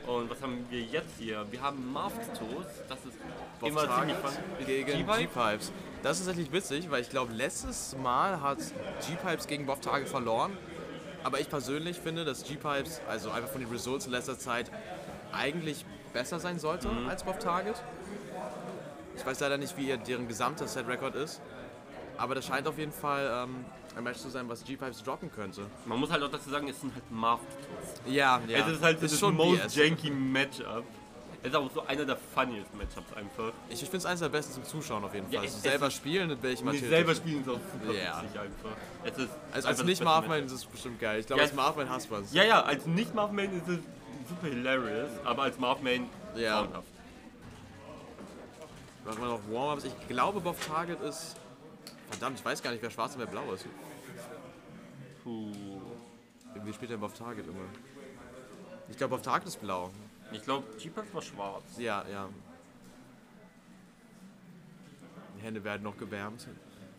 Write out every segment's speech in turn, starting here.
Und was haben wir jetzt hier? Wir haben Marvtos, das ist Bob immer ziemlich Target fun. gegen G-Pipe? G-Pipes. Das ist tatsächlich witzig, weil ich glaube, letztes Mal hat G-Pipes gegen Bob Target verloren. Aber ich persönlich finde, dass G-Pipes, also einfach von den Results in letzter Zeit, eigentlich besser sein sollte als Bob Target. Ich weiß leider nicht, wie deren gesamter Set-Record ist. Aber das scheint auf jeden Fall ein Match zu sein, was G-Pipes droppen könnte. Man muss halt auch dazu sagen, es sind halt Marvtos. Ja, ja. Es ist halt ist das schon most BS. janky Matchup. Es ist auch so einer der funniest Matchups einfach. Ich finde es eines der besten zum Zuschauen auf jeden Ja, Fall. es- Also es selber ist- spielen, das wäre ich mal Und selber spielen ist auch super Ja. witzig einfach. Es ist Also einfach als das nicht beste Marvman Matchup. ist es bestimmt geil. Ich glaube, Ja, als Marvman hasst man es. Ja, ja, als nicht Marvman ist es super hilarious, aber als Marvman Ja. grauenhaft. Machen wir noch Warm-Ups. Ich glaube, Bob Target ist... Verdammt, ich weiß gar nicht, wer schwarz und wer blau ist. Puh. Wie spielt der Bob Target immer? Ich glaube, Bob Target ist blau. Ich glaube, G-Pipe war schwarz. Ja, ja. Die Hände werden noch gewärmt.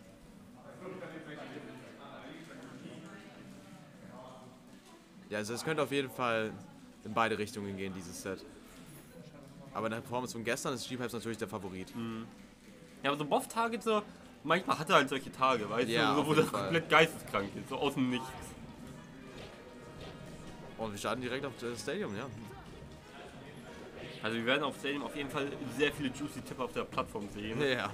Ja, also es könnte auf jeden Fall in beide Richtungen gehen, dieses Set. Aber in der Performance von gestern ist G-Pipes natürlich der Favorit. Ja, aber so Bob Target so, manchmal hat er halt solche Tage, weißt Ja, du, so, auf wo jeden das Fall. komplett geisteskrank ist, so aus dem Nichts. Und wir starten direkt auf das Stadium, ja. Also wir werden auf Stadium auf jeden Fall sehr viele juicy Tipper auf der Plattform sehen. Ja.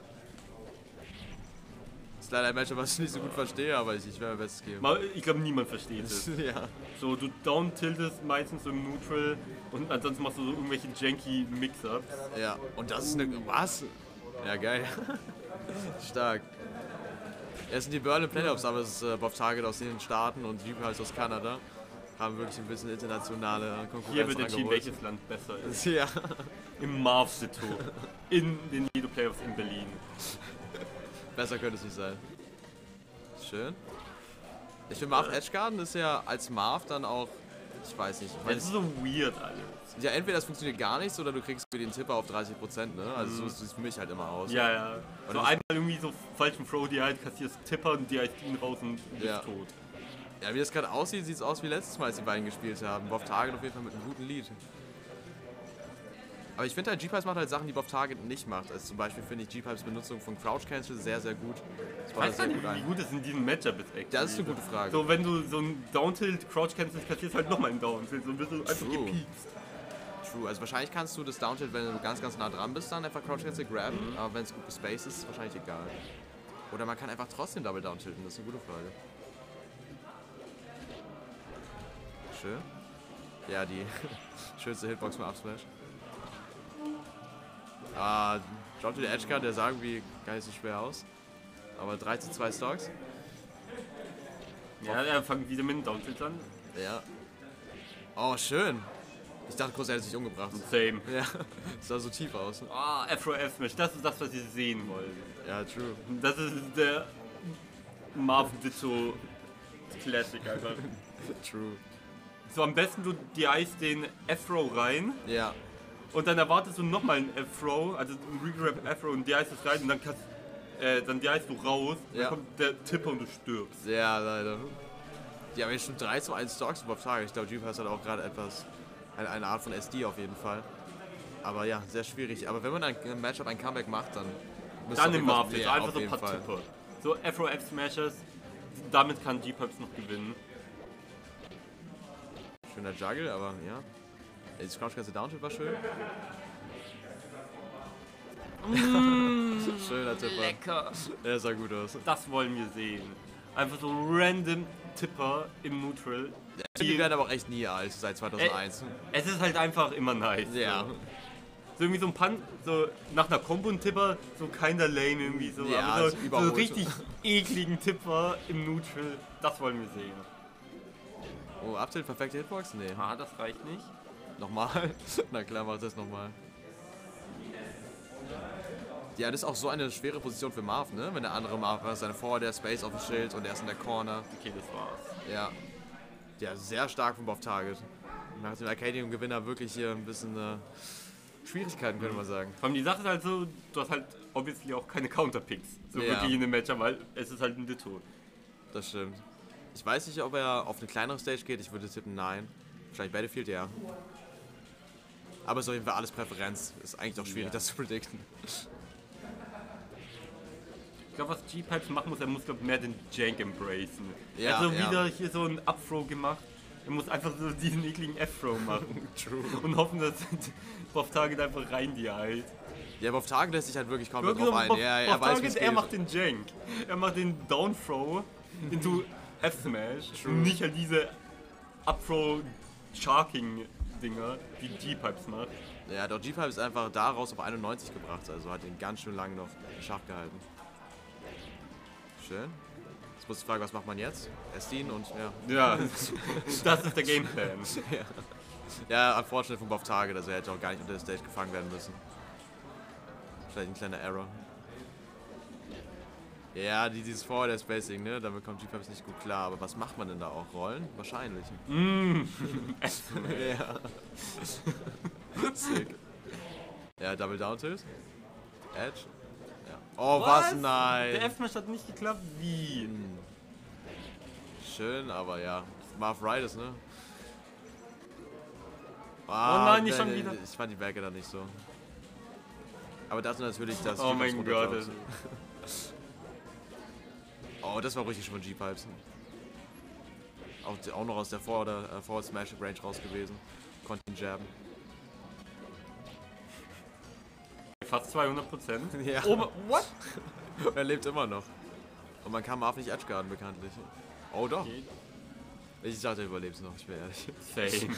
Das ist leider ein Match, was ich nicht so gut verstehe, aber ich werde mein Bestes geben. Ich glaube, niemand versteht es. Ja. So, du down-tiltest meistens so im Neutral und ansonsten machst du so irgendwelche janky Mix-Ups. Ja. Und das ist eine... Was? Ja, geil. Stark. Es sind die Berlin Playoffs, aber es ist Bob Target aus den Staaten und G-Pipes aus Kanada. Haben wirklich ein bisschen internationale Konkurrenz Hier wird entschieden, rangeholt. welches Land besser ist. Ja. Im Marv-Sito. In den Lido Playoffs in Berlin. Besser könnte es nicht sein. Schön. Ich finde, Marv Edgegarden ist ja als Marv dann auch... Ich weiß nicht. Das ist so weird alles. Ja, entweder das funktioniert gar nicht oder du kriegst für den Tipper auf 30%, ne? Also so sieht es für mich halt immer aus. Ja, ja. Und So das- einmal irgendwie so falschen Throw, die halt kassierst Tipper und die heißt ihn raus und du bist Ja. tot. Ja, wie das gerade aussieht, sieht es aus wie letztes Mal, als die beiden gespielt haben. Bob Target auf jeden Fall mit einem guten Lead. Aber ich finde halt, G-Pipes macht halt Sachen, die Bob Target nicht macht. Also zum Beispiel finde ich G-Pipes Benutzung von Crouch Cancel sehr, sehr gut. Das Ich baut weiß das gar sehr nicht, gut wie ein. gut es in diesem Matchup ist, actually. Das ist eine gute Frage. So, wenn du so einen Downtilt Crouch cancelst, kassierst halt nochmal einen Downtilt und wirst du einfach True. gepiekst. True. Also wahrscheinlich kannst du das Downtilt, wenn du ganz, ganz nah dran bist, dann einfach Crouch Cancel grabben. Aber wenn es gut gespaced ist, ist wahrscheinlich egal. Oder man kann einfach trotzdem Double Downtilten, das ist eine gute Frage. Schön. Ja, die schönste Hitbox vom Upsmash. Drop to the Edge Card, der sah irgendwie gar nicht so schwer aus. Aber 3:2 Stocks. Ja, er fängt wieder mit einem Downtilt an. Ja. Oh, schön. Ich dachte kurz, er hätte sich umgebracht. Same. Ja, das sah so tief aus. Ah, Afro F-Smash, das ist das, was ihr sehen wollt. Ja, true. Das ist der Marv Ditto Classic einfach. True. So, am besten du DI's den Afro rein Ja. und dann erwartest du nochmal einen Afro, also einen Regrab Afro und DI's das rein und dann kannst dann DI's du raus, Ja. dann kommt der Tipper und du stirbst. Ja, leider. Die haben jetzt schon 3:1 Stocks über Tage. Ich glaube, G-Pass hat auch gerade etwas, eine Art von SD auf jeden Fall. Aber ja, sehr schwierig. Aber wenn man ein Matchup ein Comeback macht, dann müsste Dann auf im jeden Fall- Marv, ja, einfach auf so ein jeden paar Fall. Tipper. So Afro F-Smashers, damit kann G-Pubs noch gewinnen. Schöner Juggle, aber ja. Das Crouch-Ganze Downtilt war schön. Schöner Tipper. Lecker. Der sah gut aus. Das wollen wir sehen. Einfach so random Tipper im Neutral. Die werden aber auch echt nie alt, seit 2001. Es ist halt einfach immer nice. Ja. So irgendwie so ein Pan, so nach einer Combo ein Tipper, so keiner lame irgendwie so. Ja, aber ist so überholt. richtig ekligen Tipper im Neutral, das wollen wir sehen. Oh, Uptilt, perfekte Hitbox? Nee. Ah, das reicht nicht. Nochmal? Na klar, mach das nochmal. Ja, das ist auch so eine schwere Position für Marv, ne? Wenn der andere Marv hat seine Forward, der Space auf dem Schild und er ist in der Corner. Okay, das war's. Ja. Ja, sehr stark vom Bob Target. Nach dem Arcadium-Gewinner wirklich hier ein bisschen Schwierigkeiten, könnte man sagen. Vor allem die Sache ist halt so, du hast halt obviously auch keine Counterpicks. So Ja. wirklich in dem Matchup, weil es ist halt ein Ditto. Das stimmt. Ich weiß nicht, ob er auf eine kleinere Stage geht. Ich würde tippen, nein. Wahrscheinlich Battlefield, ja. Aber es ist auf jeden Fall alles Präferenz. Ist eigentlich doch schwierig, das zu predikten. Ich glaube, was G-Pipes machen muss, er muss glaub, mehr den Jank embracen. Ja, er hat so ja. wieder hier so einen Up-Throw gemacht. Er muss einfach so diesen ekligen F-Throw machen. True. Und hoffen, dass Bob Target einfach rein die halt. Ja, aber auf Tage lässt sich halt wirklich komplett drauf ein. Ja, er Bob weiß, Target, wie es er geht. macht den Jank. Er macht den Down-Throw into F-Smash. Und nicht halt diese Up-Throw-Sharking-Dinger, die G-Pipes macht. Ja, doch G-Pipe ist einfach daraus auf 91 gebracht, also hat ihn ganz schön lange noch in Schach gehalten. Schön. Jetzt muss ich fragen, was macht man jetzt? Estin und ja. Ja, das ist der Gameplan. Ja, unfortunate von Bob Target, also er hätte auch gar nicht unter der Stage gefangen werden müssen. Vielleicht ein kleiner Error. Ja, dieses Forward-Spacing, ne, damit kommt G-Pipes nicht gut klar, aber was macht man denn da auch? Rollen? Wahrscheinlich. Ja. Sick. Ja, Double Down Tilt. Edge. Ja. Oh, was? Nein. Der F-Smash hat nicht geklappt. Wie? Schön, aber ja. Marv Riders, ne? Oh nein, nicht nee, schon wieder. Ich fand die Werke da nicht so. Aber dazu natürlich das. Oh mein Gott. Oh, das war richtig schon von G-Pipes. Auch noch aus der Forward Smash Range raus gewesen. Konnte ihn jabben. Fast 200%. Ja. Oh, what? Er lebt immer noch. Und man kann Marv nicht edgeguarden, bekanntlich. Oh doch. Ich dachte, er überlebt noch, ich bin ehrlich. Same.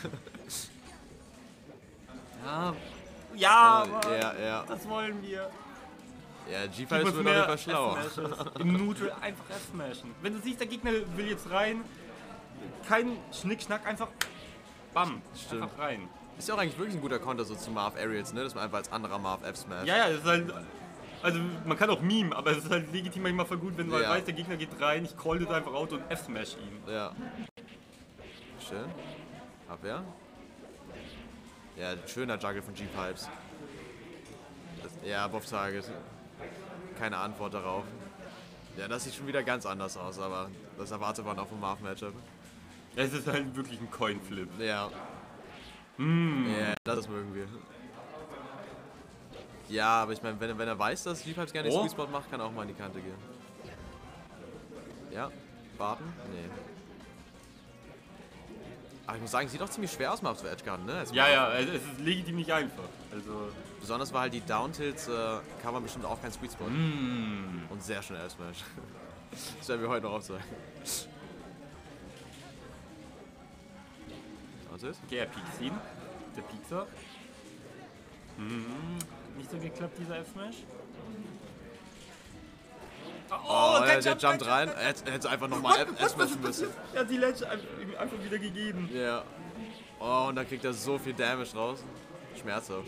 Ja, Ja. das wollen wir. Ja, G-Pipes wird auf jeden Fall schlauer. Im Neutral einfach F-Smashen. Wenn du siehst, der Gegner will jetzt rein, kein Schnickschnack, einfach bam, Stimmt. einfach rein. Ist ja auch eigentlich wirklich ein guter Konter so zu Marv Aerials, ne? Dass man einfach als anderer Marv F-Smash. Ja, das ist halt, also man kann auch meme, aber es ist halt legitim manchmal voll gut, wenn du halt weißt, der Gegner geht rein, ich call das einfach out und F-Smash ihn. Ja. Schön. Abwehr. Ja, schöner Juggle von G-Pipes. Ja, Bob Target. Keine Antwort darauf. Ja, das sieht schon wieder ganz anders aus, aber das erwartet man auch vom Marv-Matchup. Es ist halt wirklich ein Coin-Flip. Ja. Ja, das mögen wir. Ja, aber ich meine, wenn er weiß, dass G-Pipes gerne den Sweet Spot macht, kann er auch mal in die Kante gehen. Ja, warten? Nee. Aber ich muss sagen, sieht auch ziemlich schwer aus, mal zu Edgeguarden, ne? Ja, es ist legitim nicht einfach. Also besonders weil halt die Down-Tilts kann man bestimmt auch keinen Sweet Spot. Und sehr schnell Smash. Das werden wir heute noch aufzeigen. Down-Tilt? okay, er piekt ihn. Der Piekser. Nicht so geklappt, dieser F-Smash. Oh, der jumpt rein. Er hätte einfach nochmal F-Smashen müssen. Er hat die Ledge einfach wieder gegeben. Ja. Oh, und dann kriegt er so viel Damage raus. Schmerzhaft.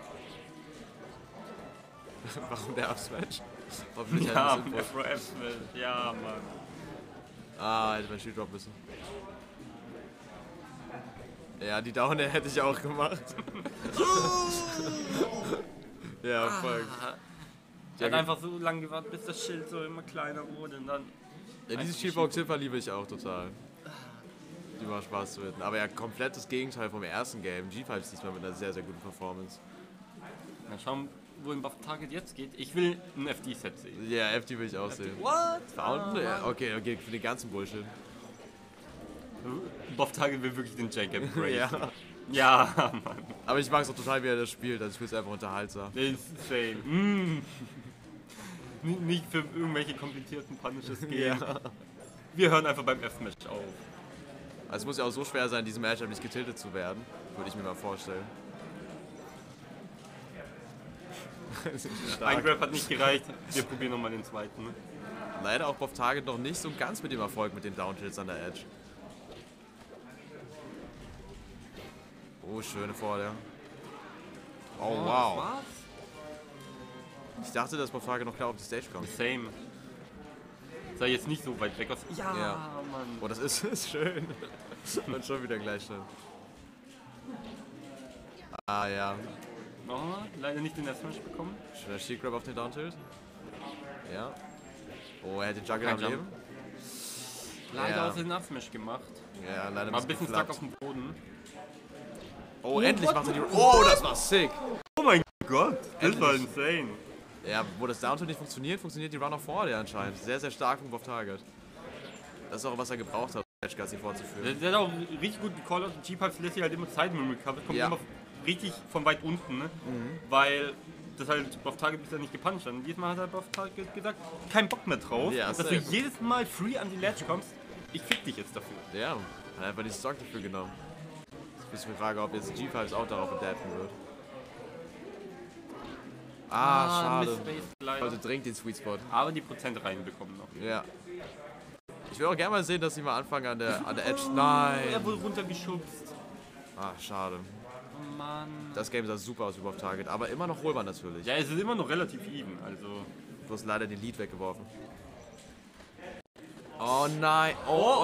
Warum der F-Smash? Hoffentlich Ja, halt ein bisschen F-Smash. Ja, Mann. hätte mein Shield Drop müssen. Ja, die Down hätte ich auch gemacht. Ja, fuck. Er hat einfach so lange gewartet, bis das Schild so immer kleiner wurde und dann... Ja, dieses Shieldbox-Ziffer liebe ich auch total. Die macht Spaß zu hitten. Aber ja, komplett das Gegenteil vom ersten Game. G5 diesmal mit einer sehr, sehr guten Performance. Dann schauen, wo im Buff Target jetzt geht. Ich will ein FD-Set sehen. Ja, FD will ich auch sehen. What? Fountain? Ja, okay, für den ganzen Bullshit. Buff Target will wirklich den Jank embrace. Ja. Ja, Mann. Aber ich mag es auch total, wie er das spielt. Also ich finde es einfach unterhaltsam. Insane. Nicht für irgendwelche komplizierten Punishes gehen. Ja. Wir hören einfach beim F-Match auf. Also es muss ja auch so schwer sein, diesem Matchup nicht getiltet zu werden. Würde ich mir mal vorstellen. Ein Grab hat nicht gereicht. Wir probieren nochmal den zweiten. Leider auch auf Target noch nicht so ganz mit dem Erfolg mit den Downtilts an der Edge. Oh, schöne Vorder. Oh, wow. Ich dachte, dass Bob Target noch klar auf die Stage kommt. Same. Sah jetzt nicht so weit weg aus. Ja, Mann. Oh, das ist schön. Und schon wieder Gleichstand. Ah, ja. Oh, leider nicht den F-Smash bekommen. Schöner Shield Grab auf den Downtilt. Ja. Oh, er hat den Juggle Kein am Jump. Leben. Leider Ja. aus dem F-Smash gemacht. Ja, leider War ein bisschen stuck geklappt. auf dem Boden. Oh, Oh, endlich macht er die... Oh, das war sick. Oh mein Gott, das Endlich. war insane. Ja, wo das Downtilt nicht funktioniert, funktioniert die Run of Forward ja anscheinend. Sehr, sehr stark Move auf Target. Das ist auch, was er gebraucht hat, um Edgeguards hier vorzuführen. Der hat auch richtig gut gecallt. G-Pipes lässt sich halt immer Zeit mit dem Recover. Kommt Ja. immer richtig von weit unten, ne? Weil das halt auf Target bisher nicht gepuncht hat. Und jedes Mal hat er auf Target gesagt, kein Bock mehr drauf. Ja, dass du safe. jedes Mal free an die Ledge kommst. Ich fick dich jetzt dafür. Ja, hat einfach die Stock dafür genommen. Jetzt ist die Frage, ob jetzt G5s auch darauf adapten wird. Schade. Missspaced leider. Also dringend den Sweet Spot. Aber die Prozente reinbekommen noch. Ja. Ich will auch gerne mal sehen, dass sie mal anfangen an der Edge. Nein! Er wurde runtergeschubst. Schade. Oh Mann. Das Game sah super aus über auf Target, aber immer noch holbar natürlich. Ja, es ist immer noch relativ even. Also. Du hast leider den Lead weggeworfen. Oh nein! Oh!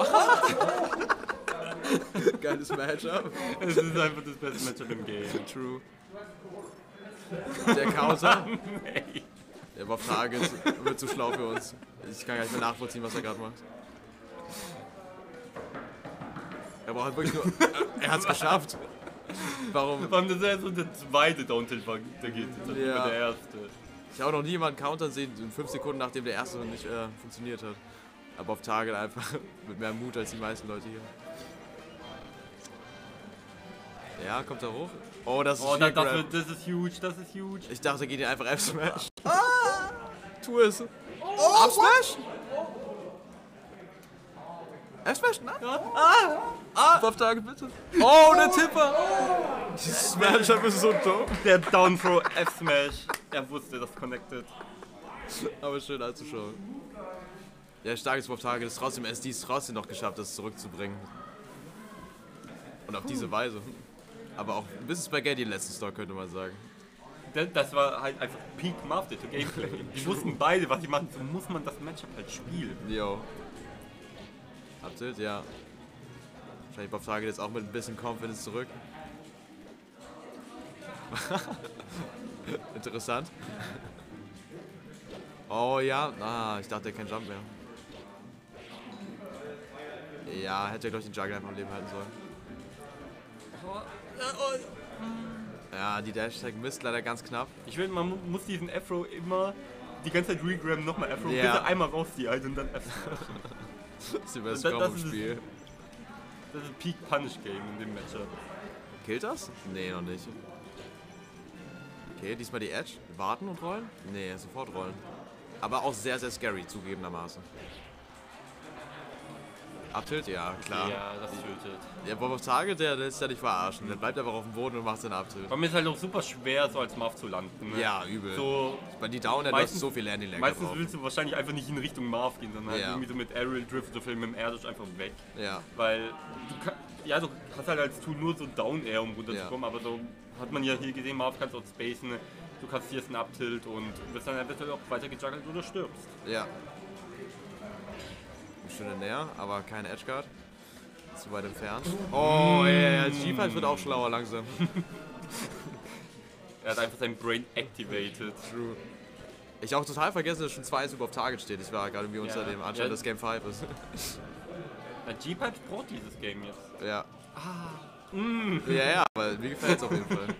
Geiles Matchup. Es ist einfach das beste Matchup im Game. True. Der Counter. Nee. Der war auf Target, wird zu schlau für uns. Ich kann gar nicht mehr nachvollziehen, was er gerade macht. Er braucht halt wirklich nur... Er hat's geschafft. Warum? Vor allem, das ist ja so der zweite Downtilt war, der geht. Das ist Ja. immer der erste. Ich habe auch noch nie jemanden countern sehen, in 5 Sekunden, nachdem der erste nicht funktioniert hat. Aber auf Target einfach mit mehr Mut als die meisten Leute hier. Ja, kommt er hoch? Oh, das ist Oh, viel das Grab. ist huge, das ist huge. Ich dachte, er geht ihn einfach F-Smash. Tu es. Up-Smash? F-Smash? Nein. Auf Target, bitte. Oh, der Tipper. Dieses Smash-Up ist so dumm. Der Down-Throw F-Smash. Er wusste, das connected. Aber schön anzuschauen. Der starke auf Target ist trotzdem SDs trotzdem noch geschafft, das zurückzubringen. Und auf diese Weise. Aber auch ein bisschen Spaghetti im letzten Stock, könnte man sagen. Das war halt einfach Peak Master to Gameplay. Die wussten beide, was sie machen. So muss man das Matchup halt spielen. Jo. Abtilt, ja. Wahrscheinlich Bob Target jetzt auch mit ein bisschen Confidence zurück. Interessant. Oh ja. Ich dachte, er kennt Jump mehr. Ja, hätte er, glaube ich, den Juggle einfach am Leben halten sollen. Ja, die Dash-Tag misst leider ganz knapp. Ich finde, man muss diesen Afro immer die ganze Zeit regrabben, nochmal Afro, Ja. bis er einmal rauszieht und dann Afro. Das ist die beste Das Combo im ist es. Spiel. Das ist Peak Punish Game in dem Matchup. Killt das? Nee, noch nicht. Okay, diesmal die Edge. Warten und rollen? Nee, sofort rollen. Aber auch sehr, sehr scary, zugegebenermaßen. Abtilt? Ja, klar. Ja, das tötet. Der Bob auf Target, der lässt ja nicht verarschen. Der bleibt einfach auf dem Boden und macht seinen Abtilt. Vor allem ist halt auch super schwer, so als Marv zu landen. Ne? Ja, übel. So, Bei die Down, du hast meistens- so viel Landing Lag meistens drauf. willst du wahrscheinlich einfach nicht in Richtung Marv gehen, sondern halt Ja. irgendwie so mit Aerial Drift oder mit dem Airdash einfach weg. Ja. Weil du hast halt als Tool nur so Down Air, um runterzukommen, aber so hat man ja hier gesehen, Marv kannst auch spacen, du kassierst einen Up-Tilt und wirst dann eventuell auch weiter gejuggelt oder stirbst. Ja. Schöne Näher, aber keine Edgeguard. Zu weit entfernt. Oh, ja, G-Pipe wird auch schlauer langsam. Er hat einfach sein Brain activated. True. Ich habe auch total vergessen, dass schon 2 Super auf Target steht. Ich war gerade irgendwie unter dem anscheinend Ja. das Game 5 ist. Na, G-Pipes braucht dieses Game jetzt. Ja. Ja, aber mir gefällt es auf jeden Fall.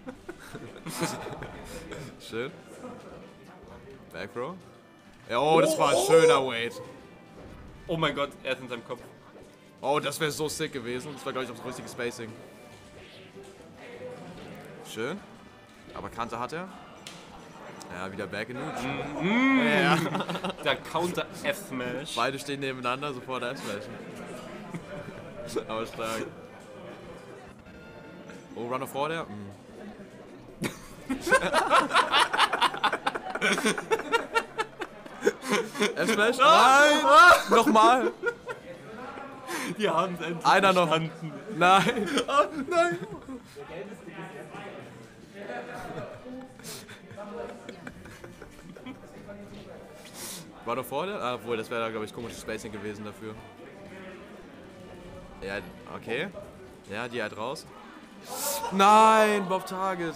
Schön. Back Row. Ja, oh, das war ein schöner Wait. Oh mein Gott, er ist in seinem Kopf. Oh, das wäre so sick gewesen. Das war, glaube ich, auch das richtige Spacing. Schön. Aber Kante hat er. Ja, wieder Back in Nuge. Ja. Der Counter F-Smash. Beide stehen nebeneinander, sofort F-Smashen. Aber stark. Oh, Run of Forward, F-Smash? Nein! Nochmal! Die haben es endlich Einer noch. verstanden. Nein! Nein! Run of Forward? Obwohl, das wäre da, glaube ich, komisches Spacing gewesen dafür. Ja, okay. Ja, die halt raus. Nein, Bob Target.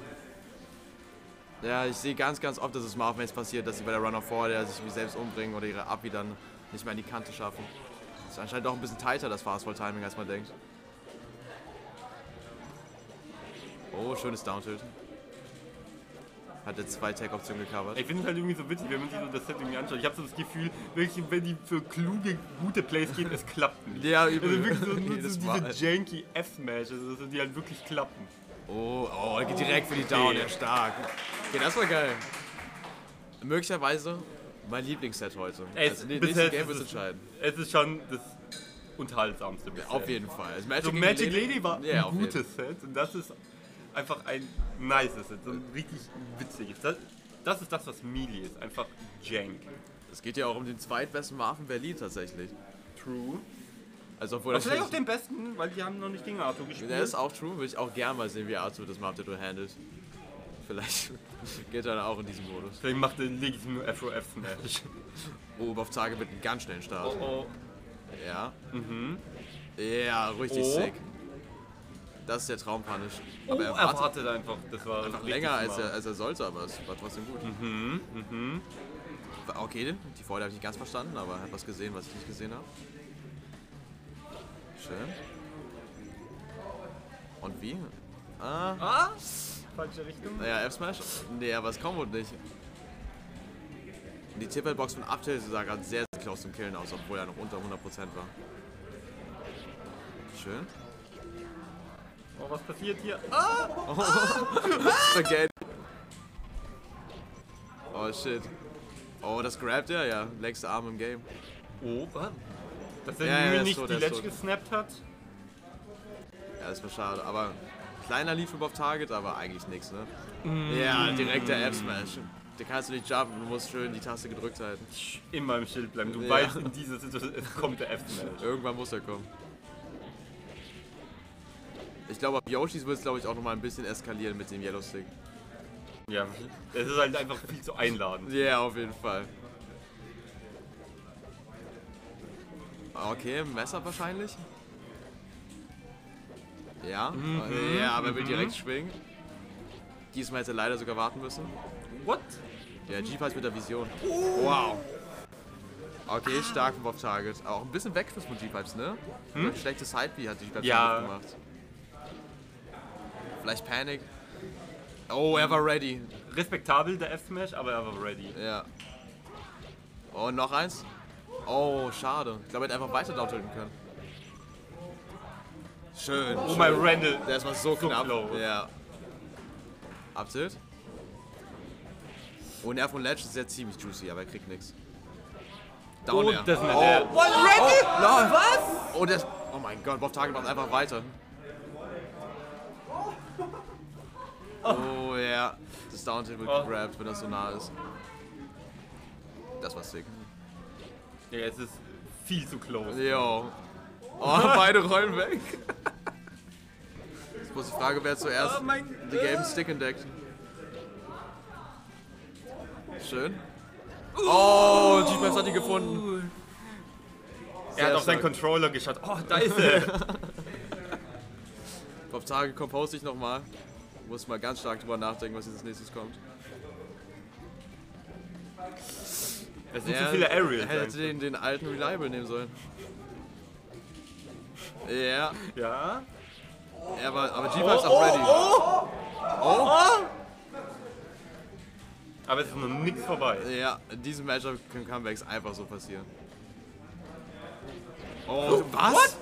Ja, ich sehe ganz, ganz oft, dass es Marvmates passiert, dass sie bei der Run of Forward sich wie selbst umbringen oder ihre Abi dann nicht mehr an die Kante schaffen. Das ist anscheinend auch ein bisschen tighter, das Fastball-Timing, als man denkt. Oh, schönes Down-Tilt. Hat jetzt 2 Tag-Optionen gecovert. Ich finde es halt irgendwie so witzig, wenn man sich so das Set irgendwie anschaut. Ich habe so das Gefühl, wirklich, wenn die für kluge, gute Plays gehen, es klappt nicht. Ja, also übel. wirklich so, nur Jedes so Mal. diese janky F-Smashes, also die halt wirklich klappen. Oh, er geht direkt für die Down, ja stark. Okay, das war geil. Möglicherweise mein Lieblingsset heute. Also nächstes Game wird es entscheiden. Es ist schon das unterhaltsamste bisher. Auf jeden Fall. Also So Magic Lady war ja, ein gutes Set und das ist einfach ein nices Set, so ein richtig witziges. Das ist das, was Melee ist, einfach jank. Es geht ja auch um den zweitbesten Marvin Berlin tatsächlich. True. Also obwohl Aber vielleicht auch den besten, weil die haben noch nicht gegen Arthur gespielt. Der ist auch true, würde ich auch gerne mal sehen, wie Arthur das Marvin handelt. Vielleicht geht er dann auch in diesem Modus. Vielleicht macht er legitim nur Afro-F-Smash. Oh, auf Tage mit einem ganz schnellen Start. Oh. Ja. Ja, richtig sick. Das ist der Traumpunish. Aber er wartet einfach. Das war einfach länger als er sollte, aber es war trotzdem gut. Okay, die Freude habe ich nicht ganz verstanden, aber er hat was gesehen, was ich nicht gesehen habe. Schön. Und wie? Falsche Richtung. Naja, F-Smash? Nee, aber es kommt wohl nicht. Die Tippelbox von Uptilt sah gerade sehr, sehr close zum Killen aus, obwohl er noch unter 100% war. Schön. Oh, was passiert hier? Spaghetti. Oh shit. Oh, das grabt er, ja. Längste Arm im Game. Oh, was? Dass er Ja, nicht tot, die Ledge gesnappt hat? Ja, das war schade, aber kleiner Lead auf Target, aber eigentlich nichts, ne? Ja, direkt der F-Smash. Den kannst du nicht jumpen, du musst schön die Taste gedrückt halten. Immer im Schild bleiben. Du weißt in dieser Situation, es kommt der F-Smash. Irgendwann muss er kommen. Ich glaube, auf Yoshis wird es, glaube ich, auch nochmal ein bisschen eskalieren mit dem Yellow Stick. Ja, es ist halt einfach viel zu einladend. Ja, yeah, auf jeden Fall. Okay, Messer wahrscheinlich. Ja, ja, aber er will direkt schwingen. Diesmal hätte er leider sogar warten müssen. What? Ja, G-Pipes mit der Vision. Wow. Okay, stark vom Off-Target. Auch ein bisschen weg von G-Pipes, ne? Ein schlechtes Side-B hat G-Pipes gemacht. Vielleicht Panic. Oh, er war ready. Respektabel der F-Smash, aber er war ready. Ja. Oh, noch eins. Oh, schade. Ich glaube, er hätte einfach weiter down-tilten können. Schön. Oh mein Randall. Der ist mal so knapp. Close. Ja. Uptilt. Oh, Nerv und Ledge ist ja ziemlich juicy, aber er kriegt nichts. Down Air. Das ist der. Oh, Randall! Was? Oh, oh mein Gott, Bob Target macht einfach weiter. Oh ja, das Down-Tilt wird gegrabt, wenn das so nah ist. Das war sick. Ja, es ist viel zu close. Jo. Oh, beide rollen weg. Jetzt muss die Frage, wer zuerst den gelben Stick entdeckt. Schön. Oh, G-Pipes hat die gefunden. Er hat auf seinen Controller geschaut. Oh, da ist er. Auf Tage compose ich nochmal. Muss mal ganz stark drüber nachdenken, was jetzt als nächstes kommt. Es sind zu viele Aerials. Er hätte den alten Reliable nehmen sollen. Ja. Ja. Aber G-Pipes ist auch ready. Oh! Aber es ist noch nichts vorbei. Ja, in diesem Matchup können Comebacks einfach so passieren. Oh, was? What?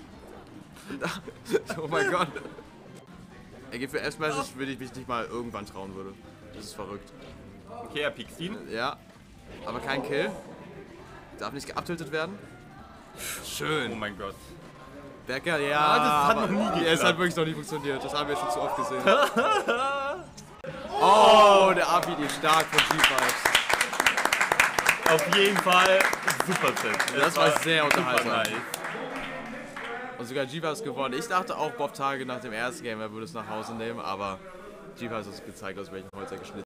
Oh mein Gott. Er geht für F-Smashes, will ich mich nicht mal irgendwann trauen würde. Das ist verrückt. Okay, er piekst ihn. Ja, aber kein Kill. Darf nicht geuptiltet werden. Schön. Oh mein Gott. Becker, ja. Das hat noch nie geklappt. Es hat wirklich noch nie funktioniert. Das haben wir schon zu oft gesehen. Oh, der APD stark von G-Pipes. Auf jeden Fall super Set. Das war sehr unterhaltsam. Nice. Und sogar G-Pipes gewonnen. Ich dachte auch, Bob Tage nach dem ersten Game, er würde es nach Hause nehmen, aber G-Pipes hat uns gezeigt, aus welchem Holz er geschnitten